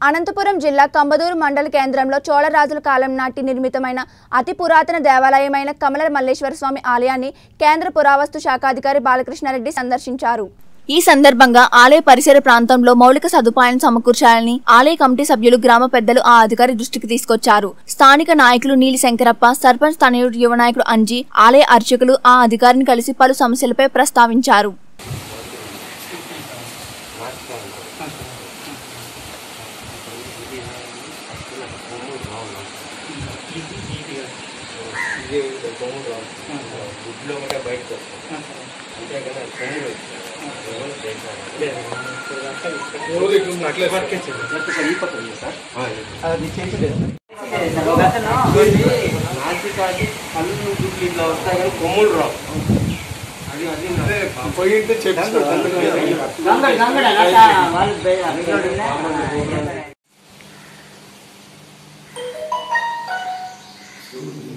అనంతపురం జిల్లా కంబదూరు మండల కేంద్రంలో చోళరాజుల కాలం నాటి నిర్మితమైన అతి పురాతన దేవాలయమైన కమల మల్లేశ్వర స్వామి ఆలయాన్ని కేంద్ర పురావస్తు శాఖాధికారి బాలకృష్ణారెడ్డి సందర్శించారు. ఈ సందర్భంగా ఆలయ పరిసర ప్రాంతంలో మౌలిక సదుపాయాలను సమకూర్చాలని ఆలయ కమిటీ సభ్యులు, గ్రామ పెద్దలు ఆ అధికారి దృష్టికి తీసుకొచ్చారు. స్థానిక నాయకులు నీలి శంకరప్ప, సర్పంచ్ తనయుడు యువ నాయకుడు అంజీ, ఆలయ అర్చకులు ఆ అధికారిని కలిసి పలు సమస్యలపై ప్రస్తావించారు. కొమ్ములు రావు పోయింటే చెప్పి